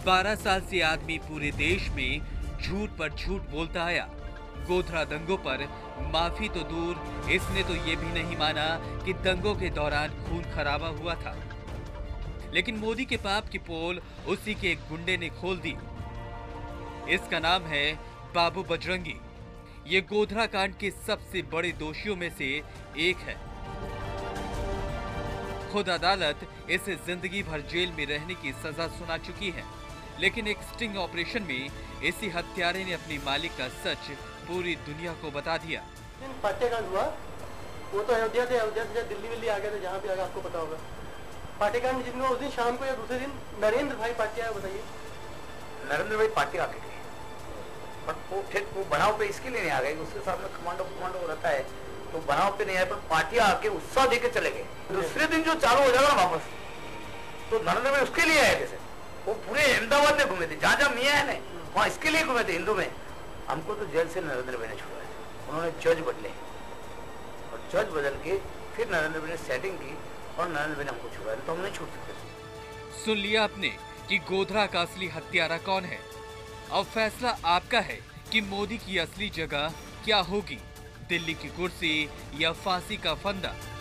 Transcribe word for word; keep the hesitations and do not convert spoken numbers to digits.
बारह साल से आदमी पूरे देश में झूठ पर झूठ बोलता आया। गोधरा दंगों पर माफी तो दूर, इसने तो ये भी नहीं माना कि दंगों के दौरान खून खराबा हुआ था। लेकिन मोदी के पाप की पोल उसी के एक गुंडे ने खोल दी। इसका नाम है बाबू बजरंगी। ये गोधरा कांड के सबसे बड़े दोषियों में से एक है। खुद अदालत इसे जिंदगी भर जेल में रहने की सजा सुना चुकी है। लेकिन एक स्टिंग ऑपरेशन में इसी हत्यारे ने अपनी मालिक का सच पूरी दुनिया को बता दिया। पाटेकांड हुआ, वो तो अयोध्या से अयोध्या से दिल्ली विल्ली आ गए थे, जहाँ भी आ गया आपको पता होगा। पाटेकांड जिनमें उस दिन शाम को या दूसरे दिन नरेंद्र भाई पाटिया, बताइए। नरेंद्र भाई पाटिया आके गए, पर वो फिर वो बनाव पे इसके लिए नहीं आ गए, उसके सामने कमांडो कमांडो रहता है, तो बनाव पे नहीं आए, पर पाटिया आके उत्साह देके चले गए। दूसरे दिन जो चालू हो जाएगा ना वापस, तो नरेंद्र भाई उसके लिए आए थे। वो पूरे अहमदाबाद में घूमे थे, जहाँ जहाँ मियाँ है ना वहाँ इसके लिए घूमे थे हिंदू में। हमको तो जेल से नरेंद्र भाई ने छुड़ाया था, उन्होंने जज बदले और जज बदल के फिर नरेंद्र भाई ने सेटिंग की और नरेंद्र भाई ने हमको छुड़ाया, तो हम नहीं छूट सकते। सुन लिया आपने कि गोधरा का असली हत्यारा कौन है। अब फैसला आपका है कि मोदी की असली जगह क्या होगी, दिल्ली की कुर्सी या फांसी का फंदा।